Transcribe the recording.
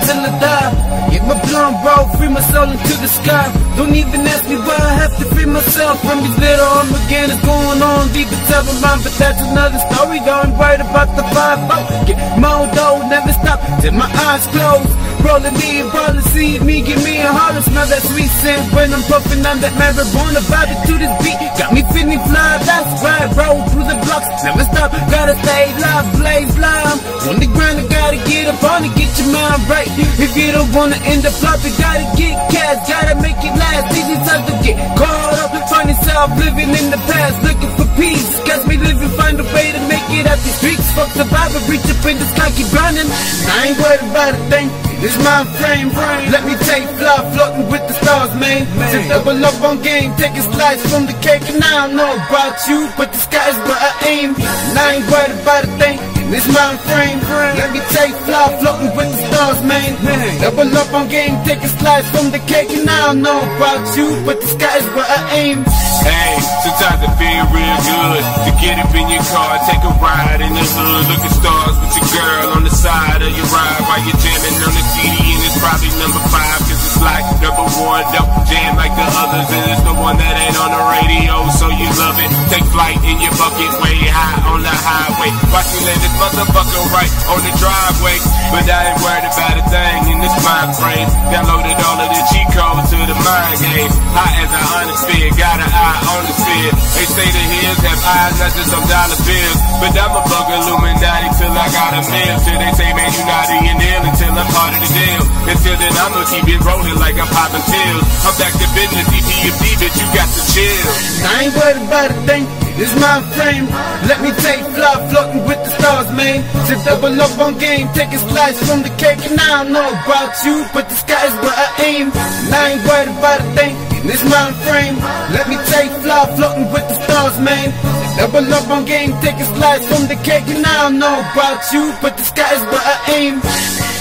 till I die. Get my blunt roll, free my soul into the sky. Don't even ask me why I have to free myself from these little Armageddon's going on deep inside my mind. But that's another story, don't worry about the 5-0. Get more dough, never stop till my eyes close. Rolling me and rolling, see me, give me a holler. Smell that sweet scent when I'm puffing on that marijuana. Vibing to this beat, got me feeling fly. That's right, roll through the blocks, never stop. Gotta stay live, blaze live. On the grind, I gotta get up on it, get your mind right. If you don't wanna end up flopping, gotta get cash, gotta make it last. Easy time to get caught up, find yourself living in the past, looking for peace. Catch me living, find a way to make it out the streets. Fuck the vibe, reach up in the sky, keep running. I ain't worried about a thing. This my frame, let me take fly, floating with the stars, man. To double up on game, take a slice from the cake. And I don't know about you, but the sky is where I aim. And I ain't worried about a thing. This my frame, let me take fly, floating with the stars, man. Double up on game, take a slice from the cake. And I don't know about you, but the sky is where I aim. Hey, sometimes it feel real good to get up in your car, take a ride in the hood, look at stars with your girl on the side of your ride while you're jamming on the CD, and it's probably number 5, cause it's like number 1, don't jam like the others, and it's the one that ain't on the radio, so you love it. Take flight in your bucket way high on the highway, watch me land this motherfucker right on the driveway, but I ain't worried about a thing in this mind frame. Downloaded all of the cheat codes to the mind game, high as a honest got an eye on the sphere. They say the hills have eyes, not just some dollar bills, but I'm a bug Illuminati till I got a meal. Till they say, man, you not in ill until I'm part of the deal. Until then, I'ma keep it rolling like I'm popping pills. I'm back to business, EPMD, bitch, you got to chill. I ain't worried about a thing. This my frame, let me take fly, floating with the stars, man. To double up on game, take a slice from the cake. And I don't know about you, but the sky is where I aim. And I ain't worried about a thing. This my frame, let me take fly, floating with the stars, man. Double up on game, take a slice from the cake. And I don't know about you, but the sky is where I aim.